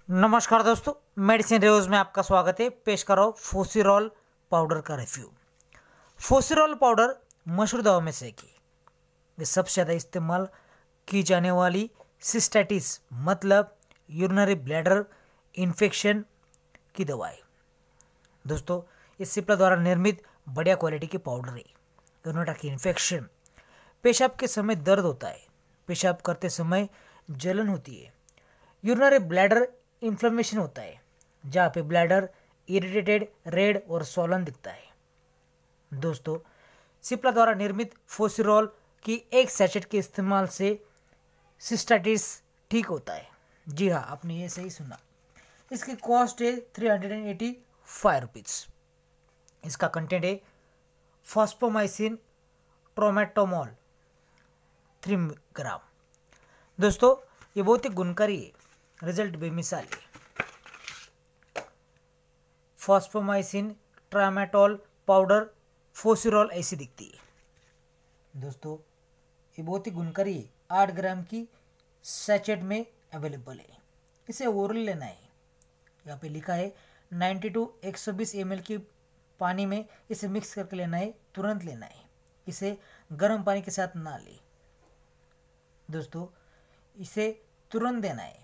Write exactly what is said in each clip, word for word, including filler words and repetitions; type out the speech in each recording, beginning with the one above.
नमस्कार दोस्तों, medicine reviews में आपका स्वागत है। पेश कर रहा हूँ फोसिरॉल पाउडर का रिव्यू। फोसिरॉल पाउडर मशहूर दवा में से एक है। ये सबसे ज़्यादा इस्तेमाल की जाने वाली सिस्टाइटिस मतलब यूरिनरी ब्लैडर इन्फेक्शन की दवा है। दोस्तों, ये सिप्ला द्वारा निर्मित बढ़िया क्वालिटी की पाउडर है। यूरिनरी की इन्फेक्शन, पेशाब के समय दर्द होता है, पेशाब करते समय जलन होती है, यूरिनरी ब्लैडर इन्फ्लेमेशन होता है जहाँ पे ब्लैडर इरिटेटेड, रेड और सोलन दिखता है। दोस्तों, सिप्ला द्वारा निर्मित फोसिरॉल की एक सैचेट के इस्तेमाल से सिस्टाइटिस ठीक होता है। जी हाँ, आपने ये सही सुना। इसकी कॉस्ट है three hundred and eighty five rupees. इसका कंटेंट है फॉस्फोमाइसिन ट्रोमेटामोल थ्री ग्राम। दोस्तों, ये बहुत ही गुणकारी है, रिजल्ट बेमिसाल है। फॉस्फोमाइसिन ट्रामेटोल पाउडर फोसिरॉल ऐसी दिखती है। दोस्तों, ये बहुत ही गुणकारी है, आठ ग्राम की सैचेट में अवेलेबल है। इसे ओरल लेना है। यहाँ पे लिखा है नाइन्टी टू एक सौ बीस एम एल की पानी में इसे मिक्स करके लेना है, तुरंत लेना है। इसे गर्म पानी के साथ ना ले। दोस्तों, इसे तुरंत देना है।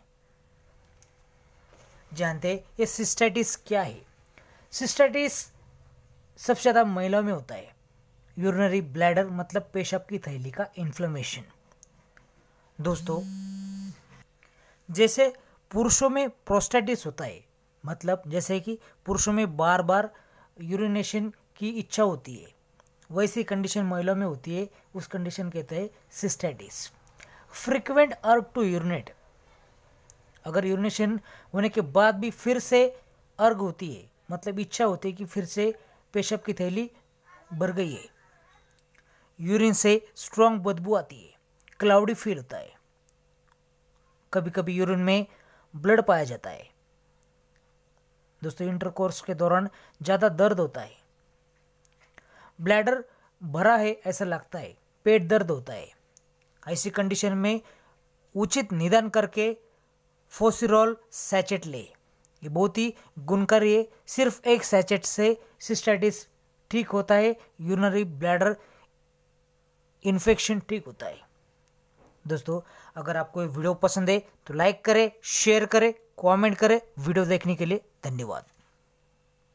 जानते हैं ये सिस्टाइटिस क्या है? सिस्टाइटिस सबसे ज़्यादा महिलाओं में होता है। यूरिनरी ब्लैडर मतलब पेशाब की थैली का इन्फ्लेमेशन। दोस्तों, जैसे पुरुषों में प्रोस्टेटिस होता है, मतलब जैसे कि पुरुषों में बार बार यूरिनेशन की इच्छा होती है, वैसी कंडीशन महिलाओं में होती है। उस कंडीशन कहते हैं cystitis. Frequent urge to urinate, अगर यूरिनेशन होने के बाद भी फिर से अर्ग होती है, मतलब इच्छा होती है कि फिर से पेशाब की थैली भर गई है। यूरिन से स्ट्रॉन्ग बदबू आती है, क्लाउडी फील होता है, कभी कभी यूरिन में ब्लड पाया जाता है। दोस्तों, इंटरकोर्स के दौरान ज़्यादा दर्द होता है, ब्लैडर भरा है ऐसा लगता है, पेट दर्द होता है। ऐसी कंडीशन में उचित निदान करके फोसिरॉल सैचेट ले। ये बहुत ही गुणकारी है। सिर्फ एक सैचेट से सिस्टाइटिस ठीक होता है, यूरिनरी ब्लैडर इन्फेक्शन ठीक होता है। दोस्तों, अगर आपको ये वीडियो पसंद है तो लाइक करें, शेयर करें, कमेंट करें। वीडियो देखने के लिए धन्यवाद।